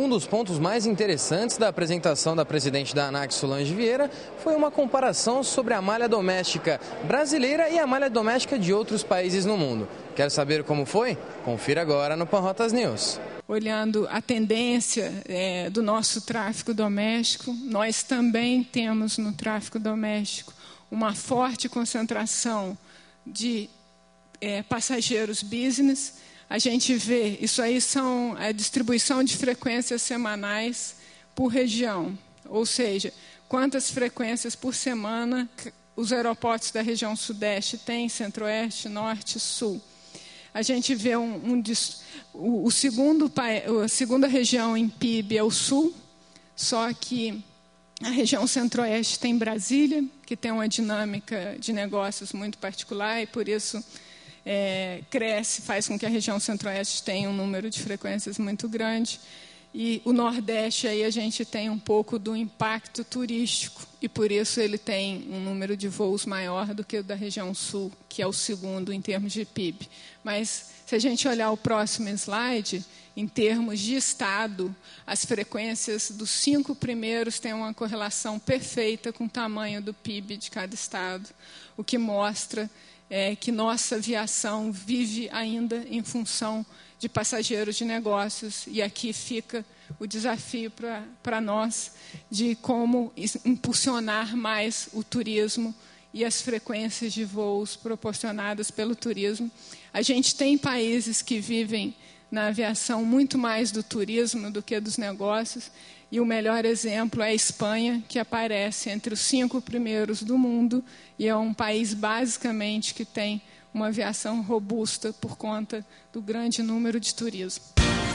Um dos pontos mais interessantes da apresentação da presidente da ANAC, Solange Vieira, foi uma comparação sobre a malha doméstica brasileira e a malha doméstica de outros países no mundo. Quer saber como foi? Confira agora no Panrotas News. Olhando a tendência do nosso tráfego doméstico, nós também temos no tráfego doméstico uma forte concentração de passageiros business. A gente vê, isso aí são a distribuição de frequências semanais por região, ou seja, quantas frequências por semana os aeroportos da região sudeste têm, centro-oeste, norte e sul. A gente vê a segunda região em PIB é o sul, só que a região centro-oeste tem Brasília, que tem uma dinâmica de negócios muito particular e por isso cresce, faz com que a região centro-oeste tenha um número de frequências muito grande. E o Nordeste, aí a gente tem um pouco do impacto turístico, e por isso ele tem um número de voos maior do que o da região Sul, que é o segundo em termos de PIB. Mas, se a gente olhar o próximo slide, em termos de estado, as frequências dos 5 primeiros têm uma correlação perfeita com o tamanho do PIB de cada estado, o que mostra que nossa aviação vive ainda em função de passageiros de negócios, e aqui fica o desafio para nós de como impulsionar mais o turismo e as frequências de voos proporcionadas pelo turismo. A gente tem países que vivem na aviação muito mais do turismo do que dos negócios, e o melhor exemplo é a Espanha, que aparece entre os 5 primeiros do mundo, e é um país basicamente que tem uma aviação robusta por conta do grande número de turismo.